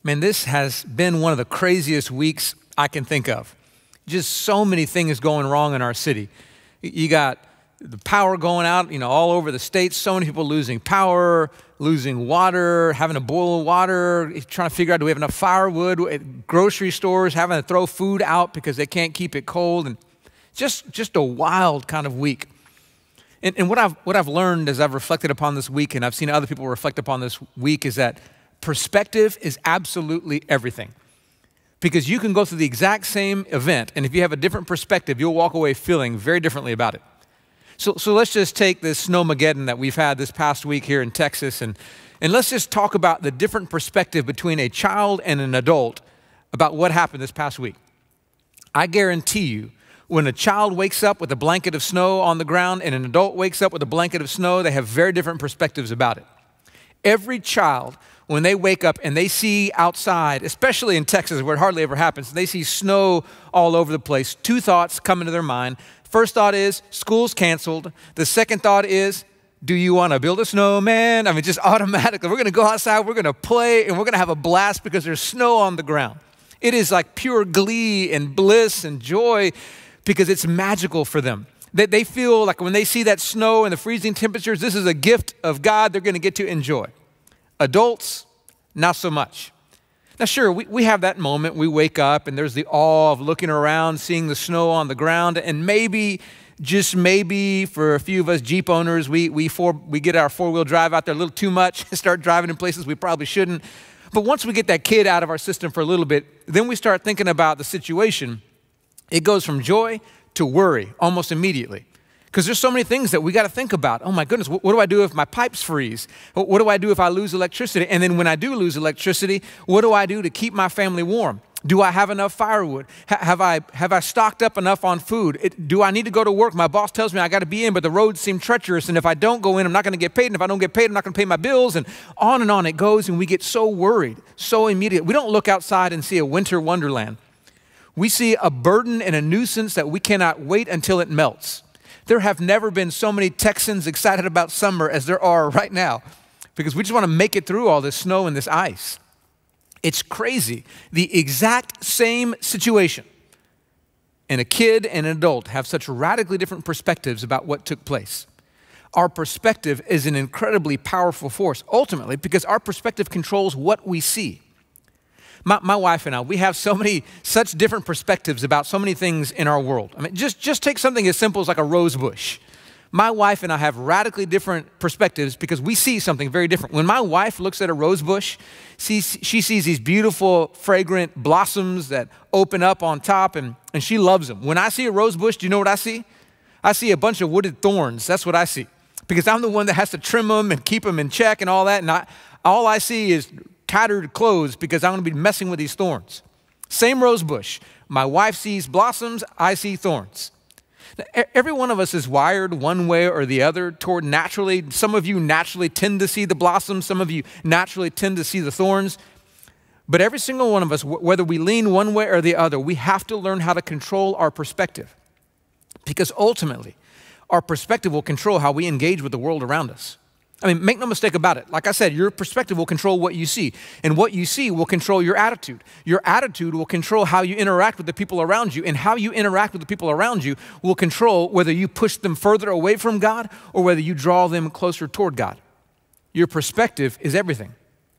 Man, this has been one of the craziest weeks I can think of. Just so many things going wrong in our city. You got the power going out, all over the state, so many people losing power, losing water, having to boil water, trying to figure out, do we have enough firewood, at grocery stores, having to throw food out because they can't keep it cold, and just a wild kind of week. And what I've learned as I've reflected upon this week, and I've seen other people reflect upon this week, is that perspective is absolutely everything. Because you can go through the exact same event, and if you have a different perspective, you'll walk away feeling very differently about it. So let's just take this snowmageddon that we've had this past week here in Texas, and let's just talk about the different perspective between a child and an adult about what happened this past week. I guarantee you, when a child wakes up with a blanket of snow on the ground and an adult wakes up with a blanket of snow, they have very different perspectives about it. Every child, when they wake up and they see outside, especially in Texas where it hardly ever happens, they see snow all over the place, two thoughts come into their mind. First thought is, school's canceled. The second thought is, do you want to build a snowman? Just automatically, we're going to go outside, we're going to play, and we're going to have a blast because there's snow on the ground. It is like pure glee and bliss and joy because it's magical for them. They feel like when they see that snow and the freezing temperatures, this is a gift of God they're going to get to enjoy. Adults, not so much. Now, sure, we have that moment. We wake up and there's the awe of looking around, seeing the snow on the ground, and maybe, just maybe, for a few of us Jeep owners, we get our four-wheel drive out there a little too much and start driving in places we probably shouldn't. But once we get that kid out of our system for a little bit, then we start thinking about the situation. It goes from joy to worry almost immediately. Because there's so many things that we got to think about. Oh my goodness, what do I do if my pipes freeze? What do I do if I lose electricity? And then when I do lose electricity, what do I do to keep my family warm? Do I have enough firewood? Have I stocked up enough on food? Do I need to go to work? My boss tells me I got to be in, but the roads seem treacherous, and if I don't go in, I'm not going to get paid, and if I don't get paid, I'm not going to pay my bills, and on it goes, and we get so worried, so immediate. We don't look outside and see a winter wonderland. We see a burden and a nuisance that we cannot wait until it melts. There have never been so many Texans excited about summer as there are right now because we just want to make it through all this snow and this ice. It's crazy. The exact same situation. And a kid and an adult have such radically different perspectives about what took place. Our perspective is an incredibly powerful force, ultimately, because our perspective controls what we see. My wife and I, we have such different perspectives about so many things in our world. Just take something as simple as like a rose bush. My wife and I have radically different perspectives because we see something very different. When my wife looks at a rose bush, she sees these beautiful, fragrant blossoms that open up on top, and she loves them. When I see a rose bush, do you know what I see? I see a bunch of wooded thorns. That's what I see. Because I'm the one that has to trim them and keep them in check and all that, and all I see is tattered clothes because I'm going to be messing with these thorns. Same rose bush. My wife sees blossoms, I see thorns. Now, every one of us is wired one way or the other toward naturally. Some of you naturally tend to see the blossoms. Some of you naturally tend to see the thorns. But every single one of us, whether we lean one way or the other, we have to learn how to control our perspective. Because ultimately, our perspective will control how we engage with the world around us. Make no mistake about it. Like I said, your perspective will control what you see, and what you see will control your attitude. Your attitude will control how you interact with the people around you, and how you interact with the people around you will control whether you push them further away from God or whether you draw them closer toward God. Your perspective is everything.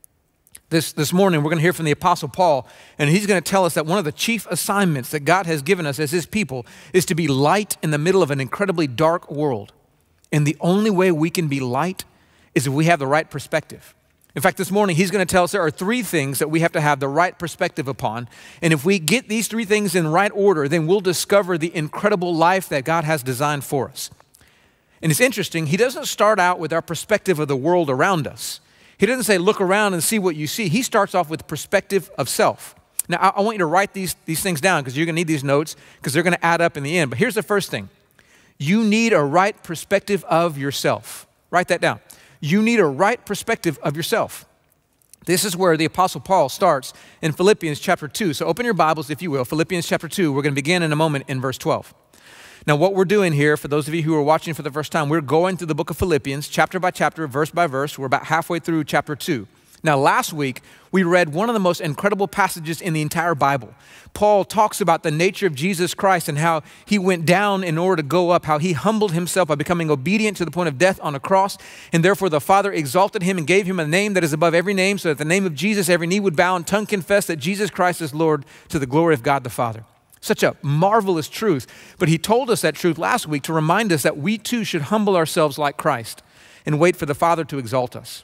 This morning, we're going to hear from the Apostle Paul, and he's going to tell us that one of the chief assignments that God has given us as his people is to be light in the middle of an incredibly dark world. And the only way we can be light is if we have the right perspective. In fact, this morning, he's going to tell us there are three things that we have to have the right perspective upon. And if we get these three things in right order, then we'll discover the incredible life that God has designed for us. And it's interesting, he doesn't start out with our perspective of the world around us. He doesn't say, look around and see what you see. He starts off with perspective of self. Now, I want you to write these things down because you're going to need these notes because they're going to add up in the end. But here's the first thing. You need a right perspective of yourself. Write that down. You need a right perspective of yourself. This is where the Apostle Paul starts in Philippians chapter 2. So open your Bibles, if you will. Philippians chapter 2. We're going to begin in a moment in verse 12. Now, what we're doing here, for those of you who are watching for the first time, we're going through the book of Philippians, chapter by chapter, verse by verse. We're about halfway through chapter 2. Now, last week, we read one of the most incredible passages in the entire Bible. Paul talks about the nature of Jesus Christ and how he went down in order to go up, how he humbled himself by becoming obedient to the point of death on a cross, and therefore the Father exalted him and gave him a name that is above every name, so that at the name of Jesus every knee would bow and tongue confess that Jesus Christ is Lord, to the glory of God the Father. Such a marvelous truth, but he told us that truth last week to remind us that we too should humble ourselves like Christ and wait for the Father to exalt us.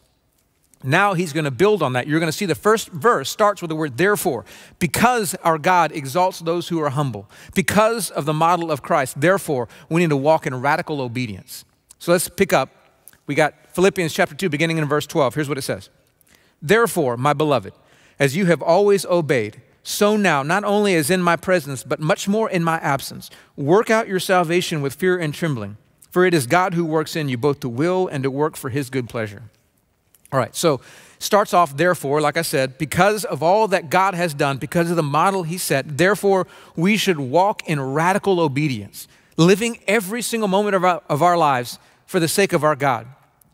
Now he's going to build on that. You're going to see the first verse starts with the word therefore. Because our God exalts those who are humble, because of the model of Christ, therefore we need to walk in radical obedience. So let's pick up. We got Philippians chapter 2 beginning in verse 12. Here's what it says. Therefore, my beloved, as you have always obeyed, so now, not only as in my presence, but much more in my absence, work out your salvation with fear and trembling. For it is God who works in you both to will and to work for his good pleasure. All right, so starts off, therefore, like I said, because of all that God has done, because of the model he set, therefore, we should walk in radical obedience, living every single moment of our lives for the sake of our God.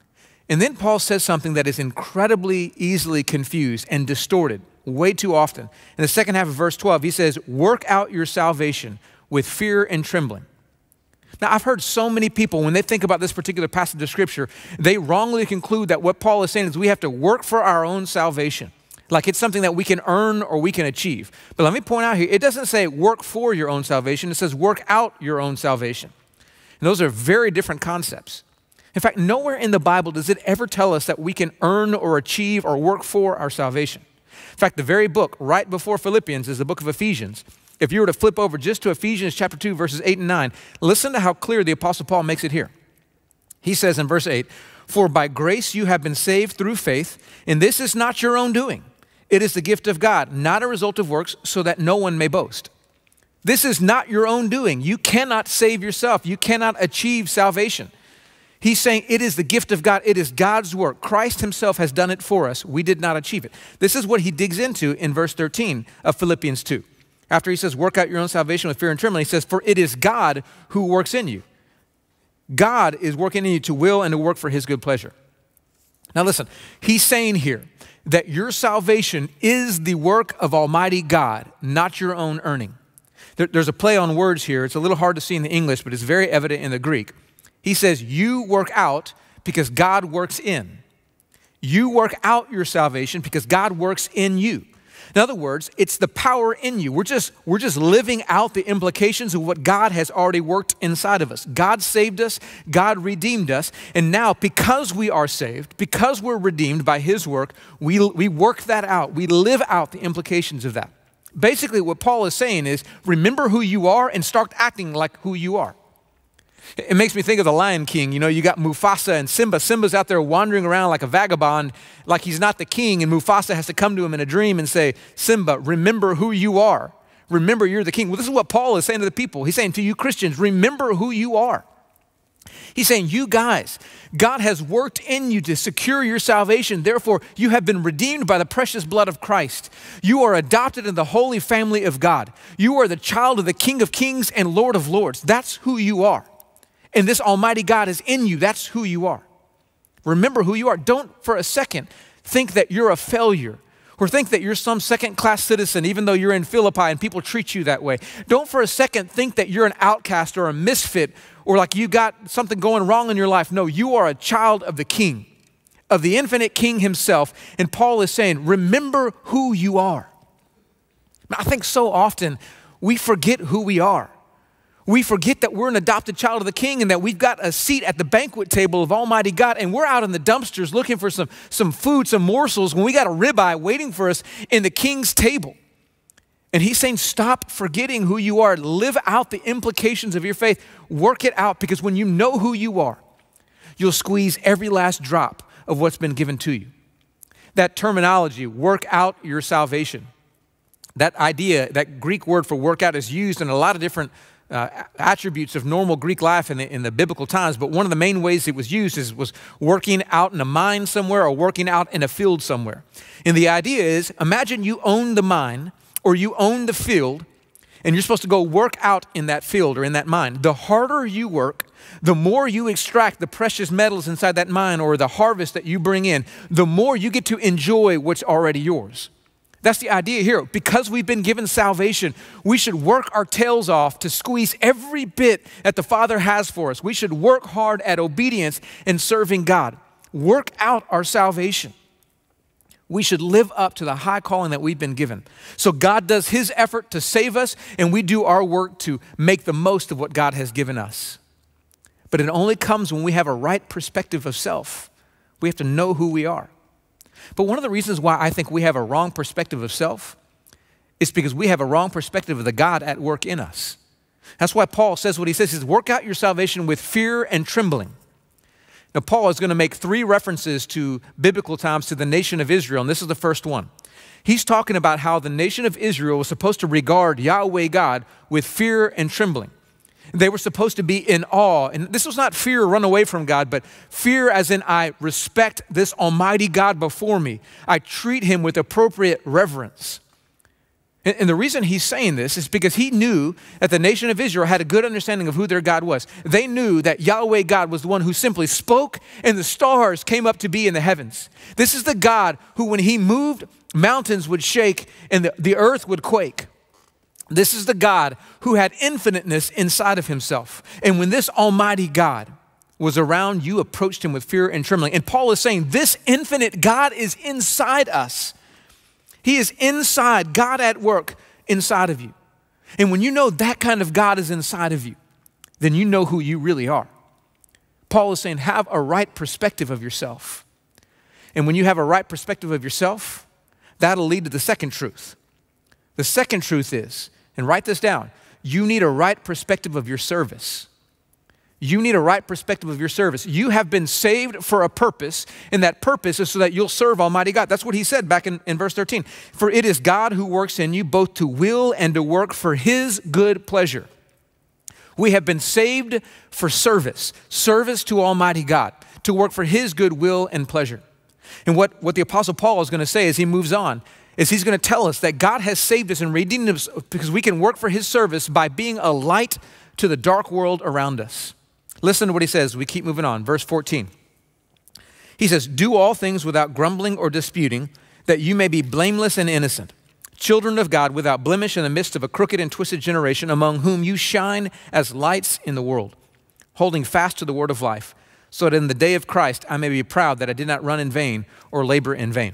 And then Paul says something that is incredibly easily confused and distorted way too often. In the second half of verse 12, he says, work out your salvation with fear and trembling. Now, I've heard so many people, when they think about this particular passage of Scripture, they wrongly conclude that what Paul is saying is we have to work for our own salvation, like it's something that we can earn or we can achieve. But let me point out here, it doesn't say work for your own salvation. It says work out your own salvation. And those are very different concepts. In fact, nowhere in the Bible does it ever tell us that we can earn or achieve or work for our salvation. In fact, the very book right before Philippians is the book of Ephesians. If you were to flip over just to Ephesians chapter 2, verses 8 and 9, listen to how clear the Apostle Paul makes it here. He says in verse 8, for by grace you have been saved through faith, and this is not your own doing. It is the gift of God, not a result of works, so that no one may boast. This is not your own doing. You cannot save yourself. You cannot achieve salvation. He's saying it is the gift of God. It is God's work. Christ himself has done it for us. We did not achieve it. This is what he digs into in verse 13 of Philippians 2. After he says, work out your own salvation with fear and trembling, he says, for it is God who works in you. God is working in you to will and to work for his good pleasure. Now listen, he's saying here that your salvation is the work of Almighty God, not your own earning. There's a play on words here. It's a little hard to see in the English, but it's very evident in the Greek. He says, you work out because God works in. You work out your salvation because God works in you. In other words, it's the power in you. We're just living out the implications of what God has already worked inside of us. God saved us, God redeemed us, and now because we are saved, because we're redeemed by his work, we work that out. We live out the implications of that. Basically, what Paul is saying is, remember who you are and start acting like who you are. It makes me think of the Lion King. You know, you got Mufasa and Simba. Simba's out there wandering around like a vagabond, like he's not the king, and Mufasa has to come to him in a dream and say, Simba, remember who you are. Remember you're the king. Well, this is what Paul is saying to the people. He's saying to you Christians, remember who you are. He's saying, you guys, God has worked in you to secure your salvation. Therefore, you have been redeemed by the precious blood of Christ. You are adopted in the holy family of God. You are the child of the King of Kings and Lord of Lords. That's who you are. And this Almighty God is in you. That's who you are. Remember who you are. Don't for a second think that you're a failure or think that you're some second-class citizen even though you're in Philippi and people treat you that way. Don't for a second think that you're an outcast or a misfit or like you got something going wrong in your life. No, you are a child of the King, of the infinite King himself. And Paul is saying, remember who you are. I think so often we forget who we are. We forget that we're an adopted child of the King and that we've got a seat at the banquet table of Almighty God, and we're out in the dumpsters looking for some food, some morsels, when we got a ribeye waiting for us in the King's table. And he's saying, stop forgetting who you are. Live out the implications of your faith. Work it out, because when you know who you are, you'll squeeze every last drop of what's been given to you. That terminology, work out your salvation, that idea, that Greek word for work out is used in a lot of different attributes of normal Greek life in the biblical times, but one of the main ways it was used was working out in a mine somewhere or working out in a field somewhere. And the idea is, imagine you own the mine or you own the field, and you're supposed to go work out in that field or in that mine. The harder you work, the more you extract the precious metals inside that mine or the harvest that you bring in, the more you get to enjoy what's already yours. That's the idea here. Because we've been given salvation, we should work our tails off to squeeze every bit that the Father has for us. We should work hard at obedience and serving God. Work out our salvation. We should live up to the high calling that we've been given. So God does his effort to save us, and we do our work to make the most of what God has given us. But it only comes when we have a right perspective of self. We have to know who we are. But one of the reasons why I think we have a wrong perspective of self is because we have a wrong perspective of the God at work in us. That's why Paul says what he says, work out your salvation with fear and trembling. Now, Paul is going to make 3 references to biblical times to the nation of Israel, and this is the first one. He's talking about how the nation of Israel was supposed to regard Yahweh God with fear and trembling. They were supposed to be in awe, and this was not fear run away from God, but fear as in I respect this almighty God before me. I treat him with appropriate reverence. And the reason he's saying this is because he knew that the nation of Israel had a good understanding of who their God was. They knew that Yahweh God was the one who simply spoke and the stars came up to be in the heavens. This is the God who, when he moved, mountains would shake and the earth would quake. This is the God who had infiniteness inside of himself. And when this almighty God was around, you approached him with fear and trembling. And Paul is saying this infinite God is inside us. He is inside, God at work inside of you. And when you know that kind of God is inside of you, then you know who you really are. Paul is saying have a right perspective of yourself. And when you have a right perspective of yourself, that'll lead to the second truth. The second truth is, and write this down, you need a right perspective of your service. You need a right perspective of your service. You have been saved for a purpose, and that purpose is so that you'll serve Almighty God. That's what he said back in verse 13. For it is God who works in you both to will and to work for his good pleasure. We have been saved for service to Almighty God, to work for his good will and pleasure. And what the Apostle Paul is going to say as he moves on is he's going to tell us that God has saved us and redeemed us because we can work for his service by being a light to the dark world around us. Listen to what he says. We keep moving on. Verse 14. He says, do all things without grumbling or disputing, that you may be blameless and innocent, children of God without blemish in the midst of a crooked and twisted generation, among whom you shine as lights in the world, holding fast to the word of life, so that in the day of Christ I may be proud that I did not run in vain or labor in vain.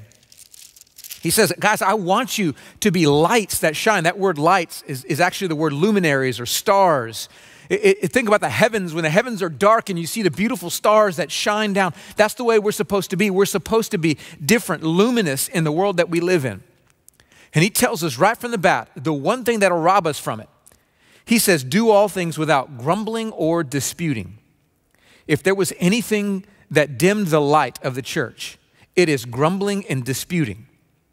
He says, guys, I want you to be lights that shine. That word lights is actually the word luminaries or stars. Think about the heavens. When the heavens are dark and you see the beautiful stars that shine down, that's the way we're supposed to be. We're supposed to be different, luminous in the world that we live in. And he tells us right from the bat, the one thing that'll rob us from it. He says, do all things without grumbling or disputing. If there was anything that dimmed the light of the church, it is grumbling and disputing.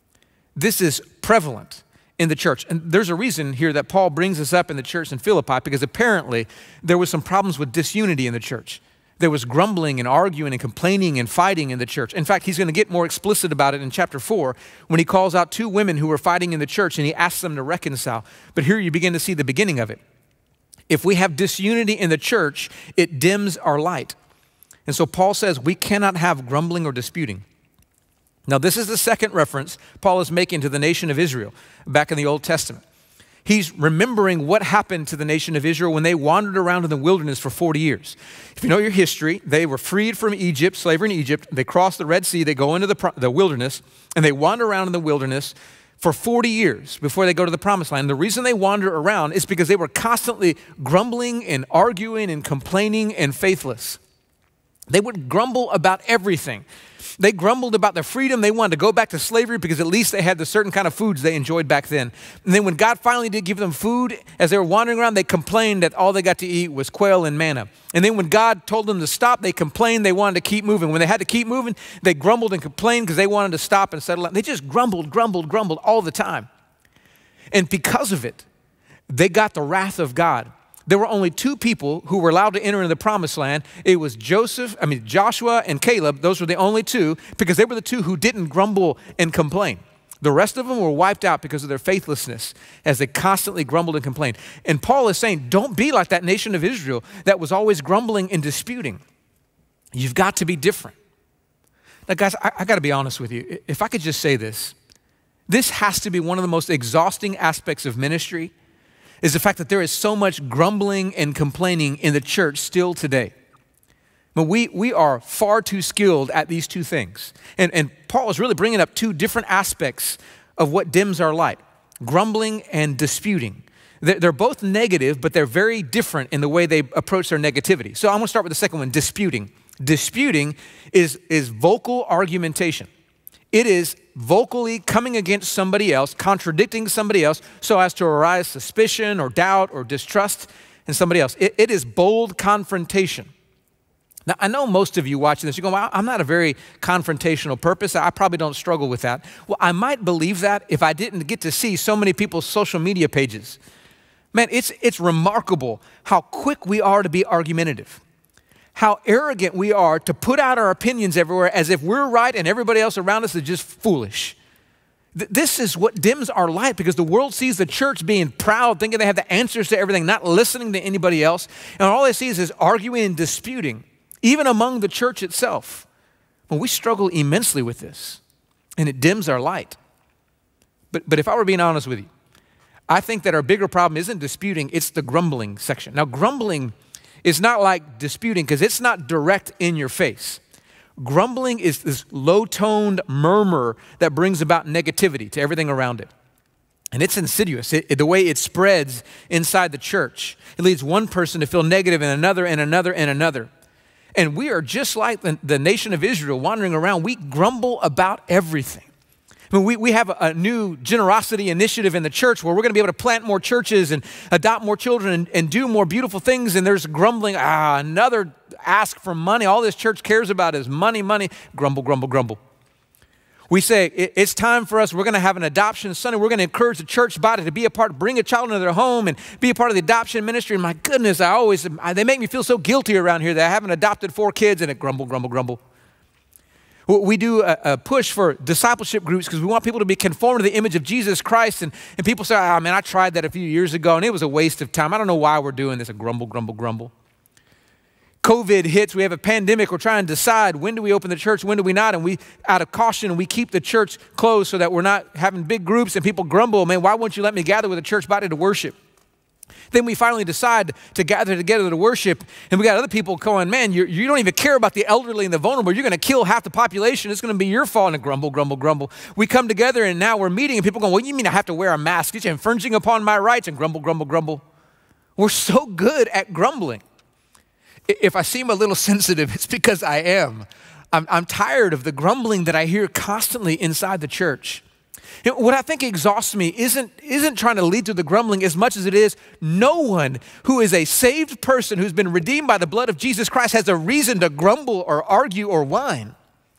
This is prevalent in the church. And there's a reason here that Paul brings this up in the church in Philippi, because apparently there was some problems with disunity in the church. There was grumbling and arguing and complaining and fighting in the church. In fact, he's going to get more explicit about it in chapter 4 when he calls out 2 women who were fighting in the church and he asks them to reconcile. But here you begin to see the beginning of it. If we have disunity in the church, it dims our light. And so Paul says we cannot have grumbling or disputing. Now, this is the second reference Paul is making to the nation of Israel back in the Old Testament. He's remembering what happened to the nation of Israel when they wandered around in the wilderness for 40 years. If you know your history, they were freed from Egypt, slavery in Egypt. They crossed the Red Sea. They go into the wilderness, and they wander around in the wilderness for 40 years before they go to the promised land. The reason they wander around is because they were constantly grumbling and arguing and complaining and faithless. They would grumble about everything. They grumbled about their freedom. They wanted to go back to slavery because at least they had the certain kind of foods they enjoyed back then. And then when God finally did give them food, as they were wandering around, they complained that all they got to eat was quail and manna. And then when God told them to stop, they complained they wanted to keep moving. When they had to keep moving, they grumbled and complained because they wanted to stop and settle down. They just grumbled all the time. And because of it, they got the wrath of God. There were only 2 people who were allowed to enter into the promised land. It was Joshua and Caleb. Those were the only 2 because they were the 2 who didn't grumble and complain. The rest of them were wiped out because of their faithlessness as they constantly grumbled and complained. And Paul is saying, don't be like that nation of Israel that was always grumbling and disputing. You've got to be different. Now, guys, I got to be honest with you. If I could just say this has to be one of the most exhausting aspects of ministry, is the fact that there is so much grumbling and complaining in the church still today. But we are far too skilled at these two things. And Paul is really bringing up two different aspects of what dims our light, grumbling and disputing. They're both negative, but they're very different in the way they approach their negativity. So I'm going to start with the second one, disputing. Disputing is vocal argumentation. It is vocally coming against somebody else, contradicting somebody else, so as to arise suspicion or doubt or distrust in somebody else. It is bold confrontation. Now, I know most of you watching this, you go, well, I'm not a very confrontational person. I probably don't struggle with that. Well, I might believe that if I didn't get to see so many people's social media pages. Man, it's remarkable how quick we are to be argumentative, how arrogant we are to put out our opinions everywhere as if we're right and everybody else around us is just foolish. This is what dims our light, because the world sees the church being proud, thinking they have the answers to everything, not listening to anybody else. And all they see is arguing and disputing, even among the church itself. Well, we struggle immensely with this, and it dims our light. But if I were being honest with you, I think that our bigger problem isn't disputing, it's the grumbling section. Now, grumbling is not like disputing because it's not direct in your face. Grumbling is this low-toned murmur that brings about negativity to everything around it. And it's insidious, the way it spreads inside the church. It leads one person to feel negative and another and another and another. And we are just like the nation of Israel wandering around. We grumble about everything. I mean, we have a new generosity initiative in the church where we're going to be able to plant more churches and adopt more children and do more beautiful things. And there's grumbling, another ask for money. All this church cares about is money, money. Grumble, grumble, grumble. We say it's time for us. We're going to have an adoption Sunday. We're going to encourage the church body to be a part, bring a child into their home and be a part of the adoption ministry. And my goodness, they make me feel so guilty around here that I haven't adopted 4 kids, and it grumble, grumble, grumble. We do a push for discipleship groups because we want people to be conformed to the image of Jesus Christ. And people say, man, I tried that a few years ago and it was a waste of time. I don't know why we're doing this. A grumble, grumble, grumble. COVID hits, we have a pandemic. We're trying to decide, when do we open the church, when do we not? And we, out of caution, we keep the church closed so that we're not having big groups, and people grumble, man, why won't you let me gather with the church body to worship? Then we finally decide to gather together to worship, and we got other people going, man, you don't even care about the elderly and the vulnerable. You're going to kill half the population. It's going to be your fault. And grumble, grumble, grumble. We come together, and now we're meeting, and people go, well, you mean I have to wear a mask? You're infringing upon my rights, and grumble, grumble, grumble. We're so good at grumbling. If I seem a little sensitive, it's because I am. I'm tired of the grumbling that I hear constantly inside the church. And what I think exhausts me isn't trying to lead to the grumbling as much as it is no one who is a saved person who's been redeemed by the blood of Jesus Christ has a reason to grumble or argue or whine.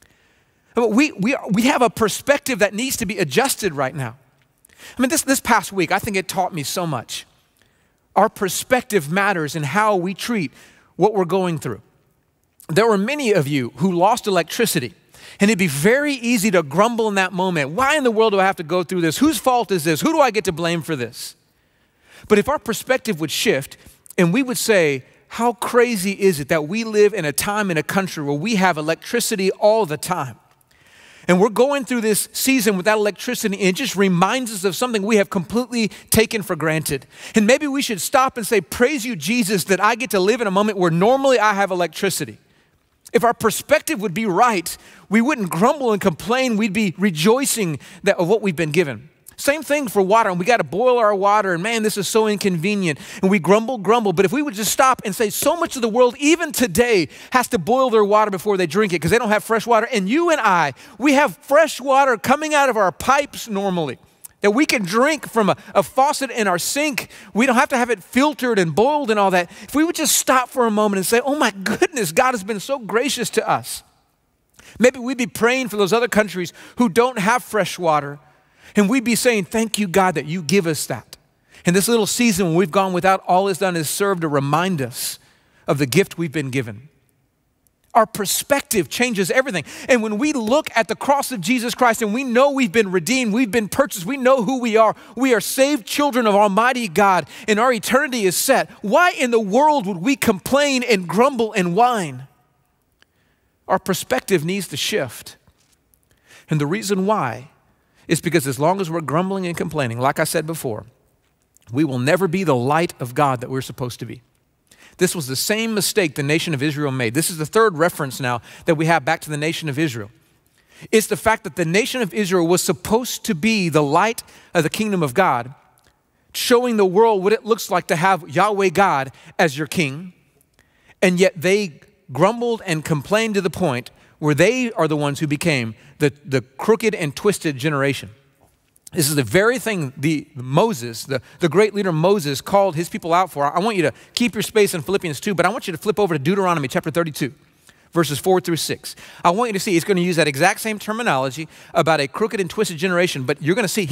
But we have a perspective that needs to be adjusted right now. I mean, this past week, I think it taught me so much. Our perspective matters in how we treat what we're going through. There were many of you who lost electricity. And it'd be very easy to grumble in that moment. Why in the world do I have to go through this? Whose fault is this? Who do I get to blame for this? But if our perspective would shift and we would say, how crazy is it that we live in a time in a country where we have electricity all the time? And we're going through this season without electricity, and it just reminds us of something we have completely taken for granted. And maybe we should stop and say, praise you, Jesus, that I get to live in a moment where normally I have electricity. If our perspective would be right, we wouldn't grumble and complain. We'd be rejoicing of what we've been given. Same thing for water, and we got to boil our water, and man, this is so inconvenient. And we grumble. But if we would just stop and say, so much of the world, even today, has to boil their water before they drink it because they don't have fresh water. And you and I, we have fresh water coming out of our pipes normally that we can drink from a faucet in our sink. We don't have to have it filtered and boiled and all that. If we would just stop for a moment and say, oh my goodness, God has been so gracious to us. Maybe we'd be praying for those other countries who don't have fresh water. And we'd be saying, thank you, God, that you give us that. And this little season when we've gone without, all it's done is serve to remind us of the gift we've been given. Our perspective changes everything. And when we look at the cross of Jesus Christ and we know we've been redeemed, we've been purchased, we know who we are saved children of Almighty God, and our eternity is set, why in the world would we complain and grumble and whine? Our perspective needs to shift. And the reason why is because as long as we're grumbling and complaining, like I said before, we will never be the light of God that we're supposed to be. This was the same mistake the nation of Israel made. This is the third reference now that we have back to the nation of Israel. It's the fact that the nation of Israel was supposed to be the light of the kingdom of God, showing the world what it looks like to have Yahweh God as your king, and yet they grumbled and complained to the point where they are the ones who became the crooked and twisted generation. This is the very thing Moses, the great leader Moses, called his people out for. I want you to keep your space in Philippians 2, but I want you to flip over to Deuteronomy chapter 32, verses 4 through 6. I want you to see, he's going to use that exact same terminology about a crooked and twisted generation, but you're going to see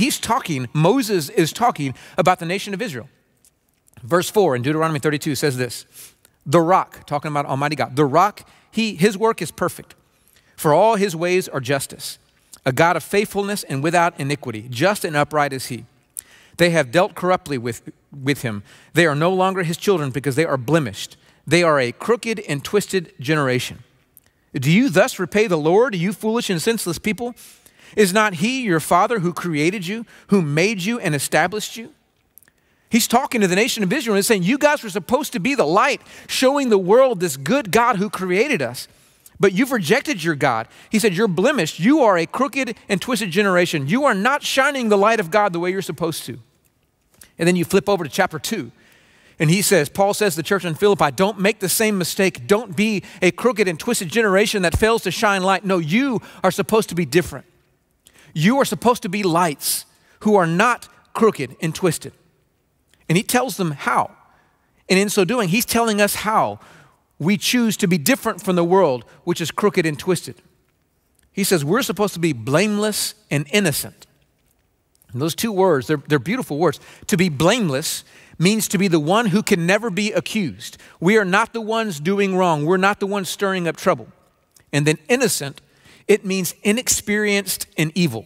Moses is talking about the nation of Israel. Verse 4 in Deuteronomy 32 says this, the rock, talking about Almighty God, the rock, his work is perfect, for all his ways are justice. A God of faithfulness and without iniquity, just and upright is he. They have dealt corruptly with him. They are no longer his children because they are blemished. They are a crooked and twisted generation. Do you thus repay the Lord, you foolish and senseless people? Is not he your father who created you, who made you and established you? He's talking to the nation of Israel and saying, you guys were supposed to be the light, showing the world this good God who created us. But you've rejected your God. He said, you're blemished. You are a crooked and twisted generation. You are not shining the light of God the way you're supposed to. And then you flip over to chapter 2. And Paul says to the church in Philippi, don't make the same mistake. Don't be a crooked and twisted generation that fails to shine light. No, you are supposed to be different. You are supposed to be lights who are not crooked and twisted. And he tells them how. And in so doing, he's telling us how we choose to be different from the world, which is crooked and twisted. He says we're supposed to be blameless and innocent. And those two words, they're beautiful words. To be blameless means to be the one who can never be accused. We are not the ones doing wrong. We're not the ones stirring up trouble. And then innocent, it means inexperienced in evil.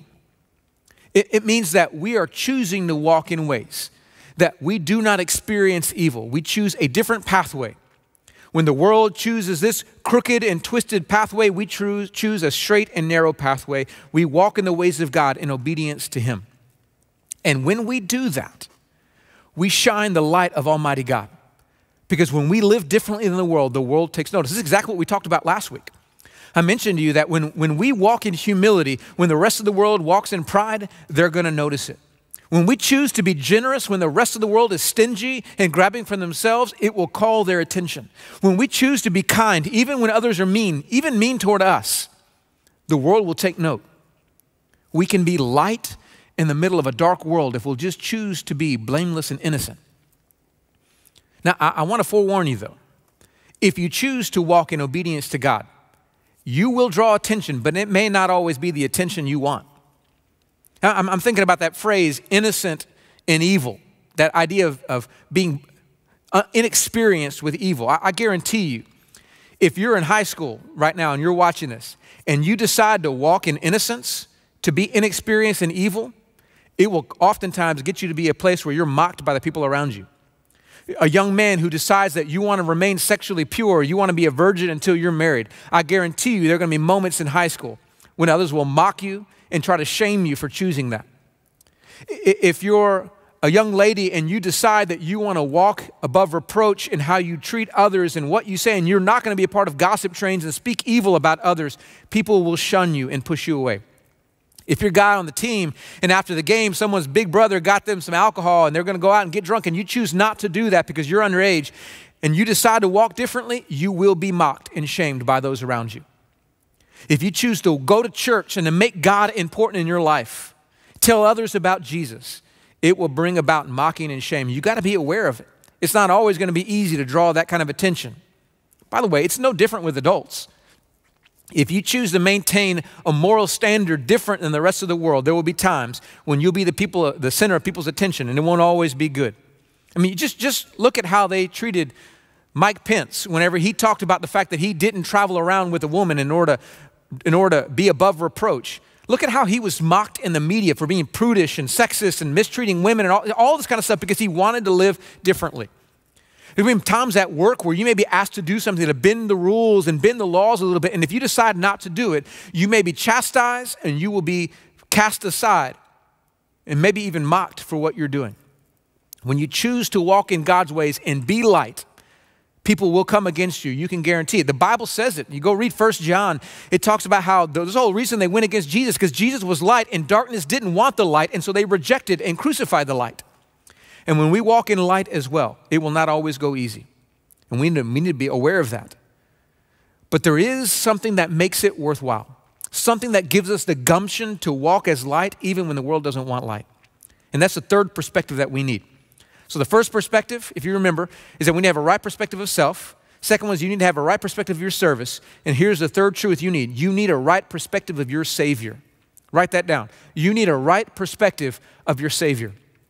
It means that we are choosing to walk in ways that we do not experience evil. We choose a different pathway. When the world chooses this crooked and twisted pathway, we choose a straight and narrow pathway. We walk in the ways of God in obedience to him. And when we do that, we shine the light of Almighty God. Because when we live differently than the world takes notice. This is exactly what we talked about last week. I mentioned to you that when we walk in humility, when the rest of the world walks in pride, they're going to notice it. When we choose to be generous when the rest of the world is stingy and grabbing for themselves, it will call their attention. When we choose to be kind, even when others are mean, even mean toward us, the world will take note. We can be light in the middle of a dark world if we'll just choose to be blameless and innocent. Now, I want to forewarn you though, if you choose to walk in obedience to God, you will draw attention, but it may not always be the attention you want. I'm thinking about that phrase, innocent in evil, that idea of being inexperienced with evil. I guarantee you, if you're in high school right now and you're watching this, and you decide to walk in innocence, to be inexperienced in evil, it will oftentimes get you to be a place where you're mocked by the people around you. A young man who decides that you want to remain sexually pure, you want to be a virgin until you're married, I guarantee you there are going to be moments in high school when others will mock you and try to shame you for choosing that. If you're a young lady and you decide that you want to walk above reproach in how you treat others and what you say, and you're not going to be a part of gossip trains and speak evil about others, people will shun you and push you away. If you're a guy on the team and after the game, someone's big brother got them some alcohol and they're going to go out and get drunk and you choose not to do that because you're underage and you decide to walk differently, you will be mocked and shamed by those around you. If you choose to go to church and to make God important in your life, tell others about Jesus, it will bring about mocking and shame. You got to be aware of it. It's not always going to be easy to draw that kind of attention. By the way, it's no different with adults. If you choose to maintain a moral standard different than the rest of the world, there will be times when you'll be the center of people's attention, and it won't always be good. I mean, just look at how they treated Mike Pence, whenever he talked about the fact that he didn't travel around with a woman in order to be above reproach, look at how he was mocked in the media for being prudish and sexist and mistreating women and all this kind of stuff because he wanted to live differently. There have been times at work where you may be asked to do something to bend the rules and bend the laws a little bit, and if you decide not to do it, you may be chastised and you will be cast aside and maybe even mocked for what you're doing. When you choose to walk in God's ways and be light, people will come against you. You can guarantee it. The Bible says it. You go read 1 John. It talks about how this whole reason they went against Jesus because Jesus was light and darkness didn't want the light, and so they rejected and crucified the light. And when we walk in light as well, it will not always go easy. And we need to be aware of that. But there is something that makes it worthwhile. Something that gives us the gumption to walk as light even when the world doesn't want light. And that's the third perspective that we need. So the first perspective, if you remember, is that we need to have a right perspective of self. Second one is you need to have a right perspective of your service. And here's the third truth you need. You need a right perspective of your Savior. Write that down. You need a right perspective of your Savior.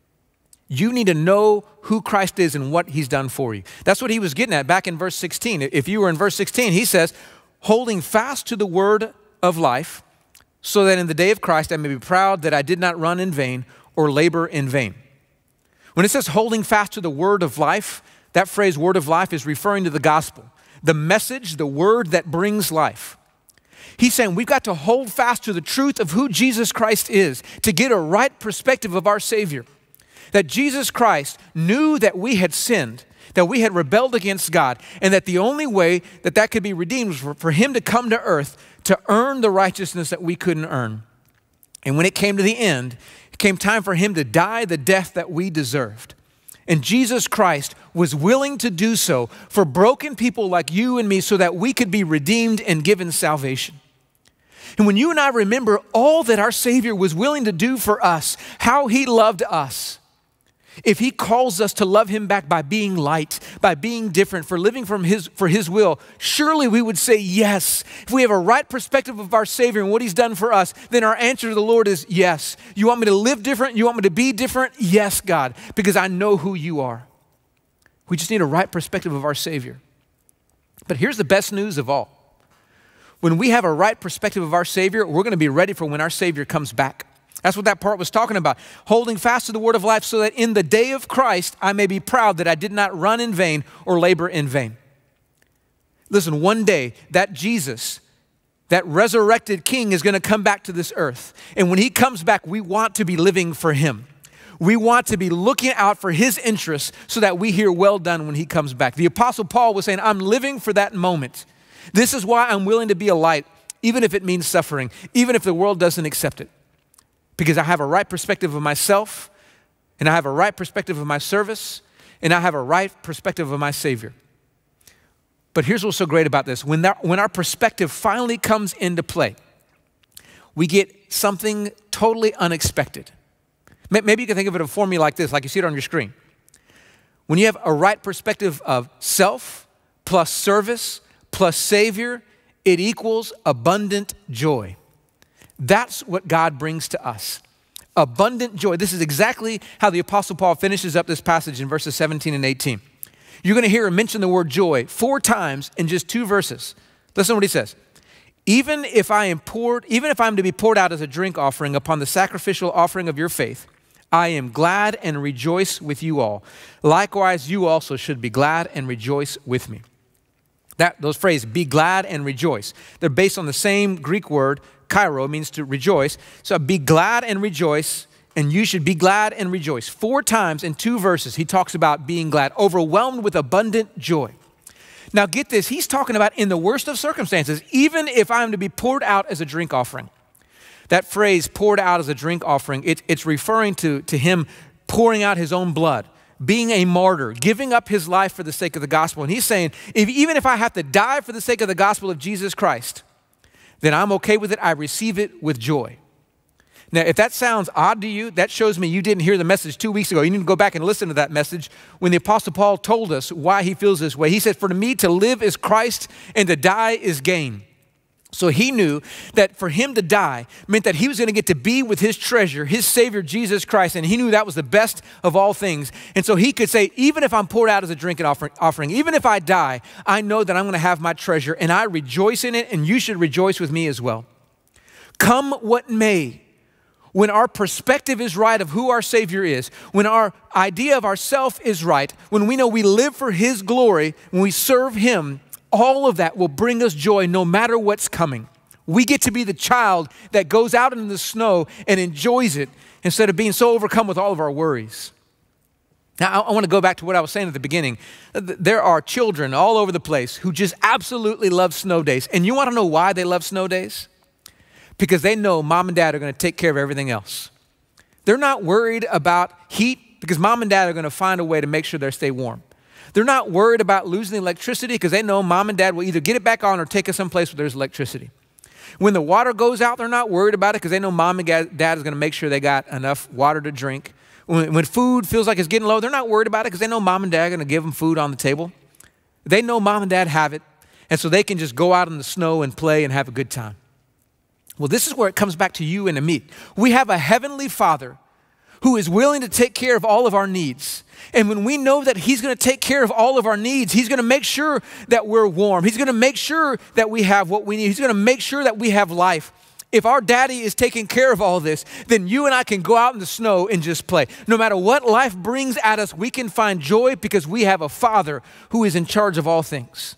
You need to know who Christ is and what he's done for you. That's what he was getting at back in verse 16. If you were in verse 16, he says, holding fast to the word of life, so that in the day of Christ I may be proud that I did not run in vain or labor in vain. When it says holding fast to the word of life, that phrase word of life is referring to the gospel, the message, the word that brings life. He's saying we've got to hold fast to the truth of who Jesus Christ is to get a right perspective of our Savior. That Jesus Christ knew that we had sinned, that we had rebelled against God, and that the only way that that could be redeemed was for him to come to earth to earn the righteousness that we couldn't earn. And when it came to the end, it came time for him to die the death that we deserved. And Jesus Christ was willing to do so for broken people like you and me so that we could be redeemed and given salvation. And when you and I remember all that our Savior was willing to do for us, how he loved us, if he calls us to love him back by being light, by being different, for living for his will, surely we would say yes. If we have a right perspective of our Savior and what he's done for us, then our answer to the Lord is yes. You want me to live different? You want me to be different? Yes, God, because I know who you are. We just need a right perspective of our Savior. But here's the best news of all. When we have a right perspective of our Savior, we're going to be ready for when our Savior comes back. That's what that part was talking about. Holding fast to the word of life so that in the day of Christ, I may be proud that I did not run in vain or labor in vain. Listen, one day that Jesus, that resurrected King is going to come back to this earth. And when he comes back, we want to be living for him. We want to be looking out for his interests so that we hear well done when he comes back. The Apostle Paul was saying, I'm living for that moment. This is why I'm willing to be a light, even if it means suffering, even if the world doesn't accept it. Because I have a right perspective of myself, and I have a right perspective of my service, and I have a right perspective of my Savior. But here's what's so great about this. When our perspective finally comes into play, we get something totally unexpected. Maybe you can think of it for me like this, like you see it on your screen. When you have a right perspective of self plus service plus Savior, it equals abundant joy. That's what God brings to us. Abundant joy. This is exactly how the Apostle Paul finishes up this passage in verses 17 and 18. You're going to hear him mention the word joy 4 times in just 2 verses. Listen to what he says. Even if I am to be poured out as a drink offering upon the sacrificial offering of your faith, I am glad and rejoice with you all. Likewise, you also should be glad and rejoice with me. Those phrases, be glad and rejoice, they're based on the same Greek word, kairo, means to rejoice. So be glad and rejoice, and you should be glad and rejoice. 4 times in 2 verses, he talks about being glad, overwhelmed with abundant joy. Now get this, he's talking about in the worst of circumstances, even if I'm to be poured out as a drink offering. That phrase, poured out as a drink offering, it's referring to him pouring out his own blood, being a martyr, giving up his life for the sake of the gospel. And he's saying, even if I have to die for the sake of the gospel of Jesus Christ, then I'm okay with it. I receive it with joy. Now, if that sounds odd to you, that shows me you didn't hear the message 2 weeks ago. You need to go back and listen to that message when the Apostle Paul told us why he feels this way. He said, for me to live is Christ and to die is gain. So he knew that for him to die meant that he was going to get to be with his treasure, his Savior, Jesus Christ, and he knew that was the best of all things. And so he could say, even if I'm poured out as a drinking offering, even if I die, I know that I'm going to have my treasure, and I rejoice in it, and you should rejoice with me as well. Come what may, when our perspective is right of who our Savior is, when our idea of ourself is right, when we know we live for his glory, when we serve him, all of that will bring us joy no matter what's coming. We get to be the child that goes out in the snow and enjoys it instead of being so overcome with all of our worries. Now, I want to go back to what I was saying at the beginning. There are children all over the place who just absolutely love snow days. And you want to know why they love snow days? Because they know mom and dad are going to take care of everything else. They're not worried about heat because mom and dad are going to find a way to make sure they stay warm. They're not worried about losing electricity because they know mom and dad will either get it back on or take us someplace where there's electricity. When the water goes out, they're not worried about it because they know mom and dad is going to make sure they got enough water to drink. When food feels like it's getting low, they're not worried about it because they know mom and dad are going to give them food on the table. They know mom and dad have it, and so they can just go out in the snow and play and have a good time. Well, this is where it comes back to you and to me. We have a heavenly Father who is willing to take care of all of our needs. And when we know that he's going to take care of all of our needs, he's going to make sure that we're warm. He's going to make sure that we have what we need. He's going to make sure that we have life. If our daddy is taking care of all this, then you and I can go out in the snow and just play. No matter what life brings at us, we can find joy because we have a Father who is in charge of all things.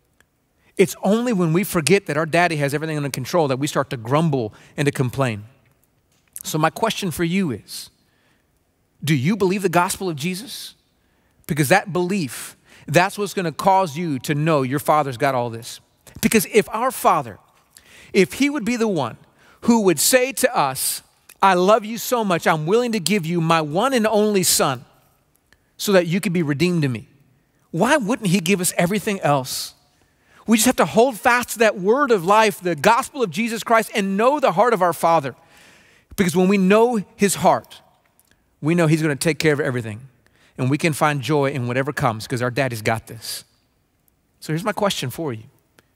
It's only when we forget that our daddy has everything under control that we start to grumble and to complain. So my question for you is, do you believe the gospel of Jesus? Because that belief, that's what's going to cause you to know your Father's got all this. Because if our Father, if he would be the one who would say to us, I love you so much, I'm willing to give you my one and only Son so that you could be redeemed to me, why wouldn't he give us everything else? We just have to hold fast to that word of life, the gospel of Jesus Christ, and know the heart of our Father. Because when we know his heart, we know he's going to take care of everything. And we can find joy in whatever comes because our daddy's got this. So here's my question for you.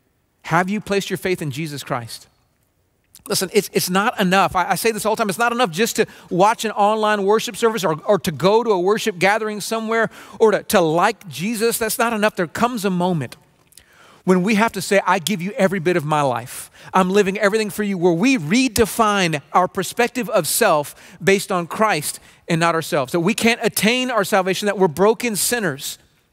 Have you placed your faith in Jesus Christ? Listen, it's not enough. I say this all the time. It's not enough just to watch an online worship service or to go to a worship gathering somewhere or to like Jesus. That's not enough. There comes a moment when we have to say, I give you every bit of my life. I'm living everything for you, where we redefine our perspective of self based on Christ and not ourselves. That we can't attain our salvation, that we're broken sinners.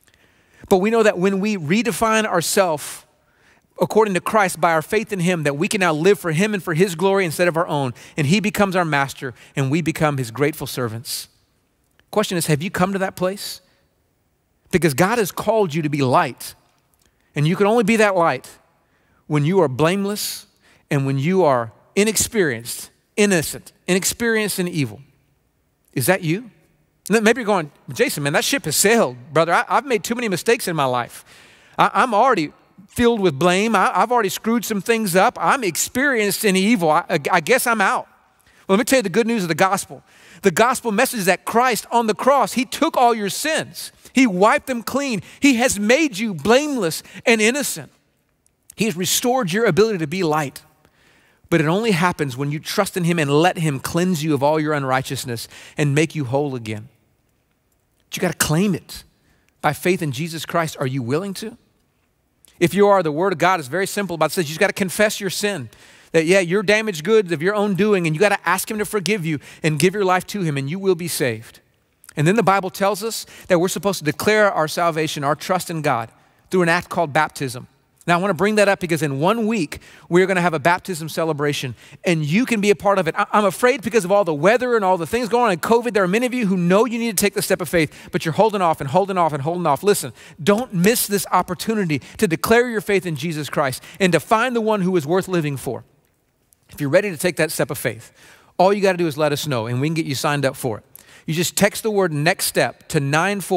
But we know that when we redefine ourselves according to Christ by our faith in him, that we can now live for him and for his glory instead of our own. And he becomes our master and we become his grateful servants. Question is, have you come to that place? Because God has called you to be light. And you can only be that light when you are blameless and when you are inexperienced, innocent, inexperienced in evil. Is that you? Maybe you're going, Jason, man, that ship has sailed, brother. I've made too many mistakes in my life. I'm already filled with blame. I've already screwed some things up. I'm experienced in evil. I guess I'm out. Well, let me tell you the good news of the gospel. The gospel message is that Christ on the cross, he took all your sins. He wiped them clean. He has made you blameless and innocent. He has restored your ability to be light. But it only happens when you trust in him and let him cleanse you of all your unrighteousness and make you whole again. But you got to claim it by faith in Jesus Christ. Are you willing to? If you are, the word of God is very simple about it. It says you just got to confess your sin. That, yeah, you're damaged goods of your own doing, and you got to ask him to forgive you and give your life to him, and you will be saved. And then the Bible tells us that we're supposed to declare our salvation, our trust in God, through an act called baptism. Now, I want to bring that up because in 1 week, we're going to have a baptism celebration, and you can be a part of it. I'm afraid because of all the weather and all the things going on in COVID, there are many of you who know you need to take the step of faith, but you're holding off and holding off and holding off. Listen, don't miss this opportunity to declare your faith in Jesus Christ and to find the one who is worth living for. If you're ready to take that step of faith, all you got to do is let us know, and we can get you signed up for it. You just text the word next step to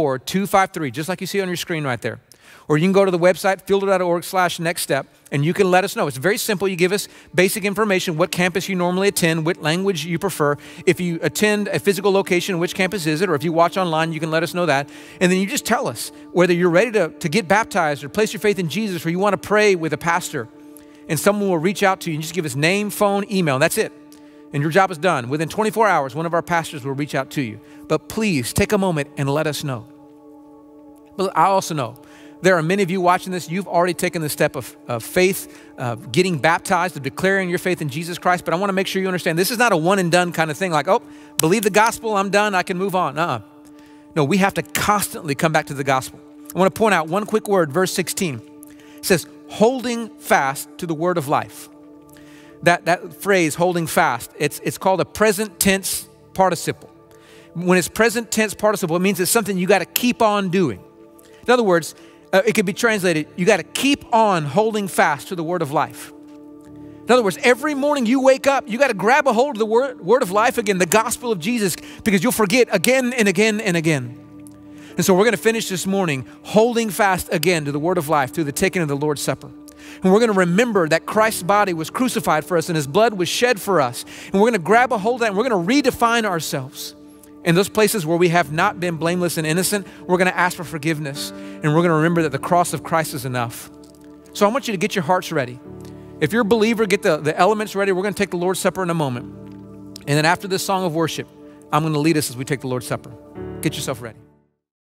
94253, just like you see on your screen right there. Or you can go to the website, fielder.org/next step, and you can let us know. It's very simple. You give us basic information, what campus you normally attend, what language you prefer. If you attend a physical location, which campus is it? Or if you watch online, you can let us know that. And then you just tell us whether you're ready to get baptized or place your faith in Jesus, or you want to pray with a pastor. and someone will reach out to you and just give us name, phone, email, and that's it. And your job is done. Within 24 hours, one of our pastors will reach out to you. But please take a moment and let us know. But I also know there are many of you watching this, you've already taken the step of faith, of getting baptized, of declaring your faith in Jesus Christ. But I want to make sure you understand this is not a one and done kind of thing like, oh, believe the gospel, I'm done, I can move on. No, we have to constantly come back to the gospel. I want to point out one quick word, verse 16. It says, holding fast to the word of life. That phrase, holding fast, it's called a present tense participle. When it's present tense participle, it means it's something you got to keep on doing. In other words, it could be translated, you got to keep on holding fast to the word of life. In other words, every morning you wake up, you got to grab a hold of the word of life again, the gospel of Jesus, because you'll forget again and again and again. And so we're going to finish this morning holding fast again to the word of life through the taking of the Lord's Supper. And we're going to remember that Christ's body was crucified for us and his blood was shed for us. And we're going to grab a hold of that and we're going to redefine ourselves. In those places where we have not been blameless and innocent, we're going to ask for forgiveness. And we're going to remember that the cross of Christ is enough. So I want you to get your hearts ready. If you're a believer, get the elements ready. We're going to take the Lord's Supper in a moment. And then after this song of worship, I'm going to lead us as we take the Lord's Supper. Get yourself ready.